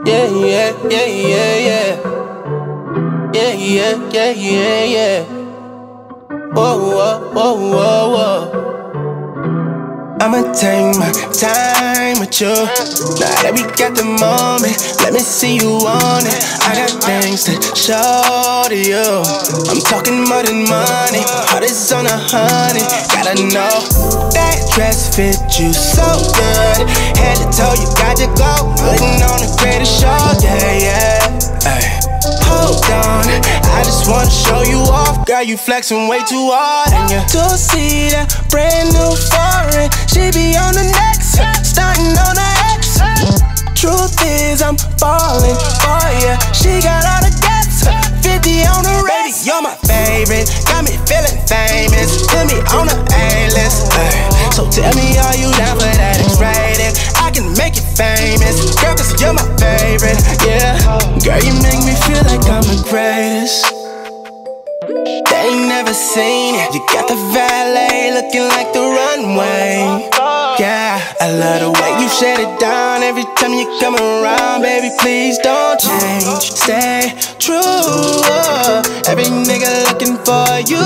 Yeah, yeah, yeah, yeah, yeah. Yeah, yeah, yeah, yeah, yeah. Whoa, whoa, whoa, whoa, whoa. I'ma take my time with you. Now that we got the moment, let me see you on it. I got things to show to you. I'm talking more than money, heart is on 100. Gotta know that dress fit you so good. Head to toe, you got your glow, putting on the greatest show. Yeah, yeah. Ay. Hold on, I just wanna show you off. Girl, you flexing way too hard, and you to see that brand new foreign. She be on the next, starting on the X. Truth is, I'm falling for ya. She got all the depths, 50 on the rest. Baby, you're my favorite, got me feeling famous. Put me on the A-list. So tell me, are you down for that X-rated? I can make you famous, girl, cause you're my favorite. Yeah, girl, you make me feel like I'm the greatest. They ain't never seen it. You got the valet looking like the runway. Yeah, I love the way you shut it down every time you come around. Baby, please don't change, stay true. Every nigga looking for you.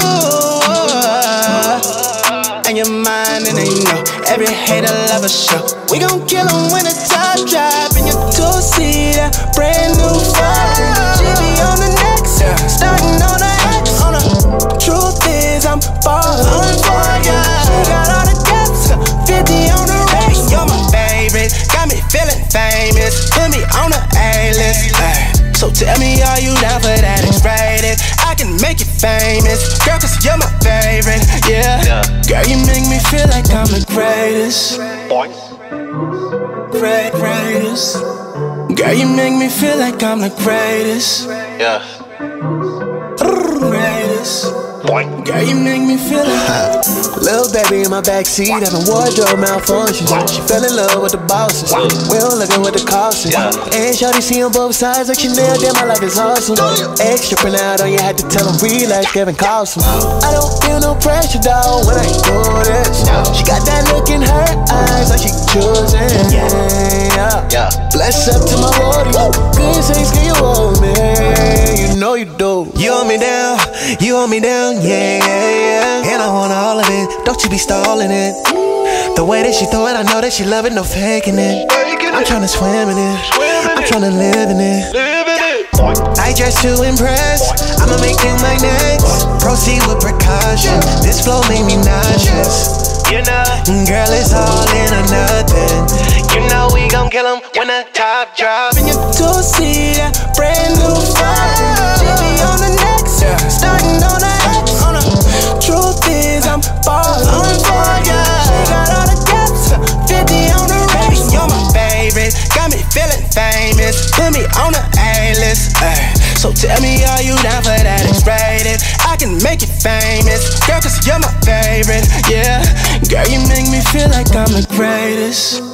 And you're mine and they know every hater love a show. We gon' kill 'em when the top drop. And you two-seater, brand new fire. She be on the next, starting on the X. Truth is, I'm falling for ya. She got all the depths, 50 on the race. You're my favorite, got me feeling famous. Put me on the A-list. So tell me, are you down for that X-rated? I can make you famous, girl, cause you're my favorite. Yeah, girl, you make me feel like I'm the greatest. Greatest. Girl, you make me feel like I'm the greatest. Yeah. Greatest. Girl, you make me feel like Little baby in my backseat having wardrobe malfunction. She fell in love with the bosses. We don't look at what the cost is. And shawty see on both sides like Chanel. Damn, my life is awesome. Extra print out on you, had to tell him relax, Kevin Costner. I don't feel no pressure, dawg, when I do this. She got that look in her eyes like she choosing. Yeah. Bless up to my roadie. Good sex, can you hold me? You know you do. You hold me down, you hold me down, yeah. And I want all of it, don't you be stalling it. The way that she throw it, I know that she love it, no faking it. I'm tryna swim in it, I'm tryna live in it. I dress to impress, I'ma make you my next. Proceed with precaution, this flow made me nauseous. You know, girl, it's all in or nothing. You know we gon' kill 'em when the top drop. And you two-seater, brand new fire. She be on the next, starting on the X. Truth is, I'm falling for ya. She got all the depths, 50 on the race. You're my favorite, got me feeling famous. Put me on the A-list. So tell me, are you down for that X-rated? I can make you famous, girl, cause you're my favorite. Yeah, girl, you make me feel like I'm the greatest.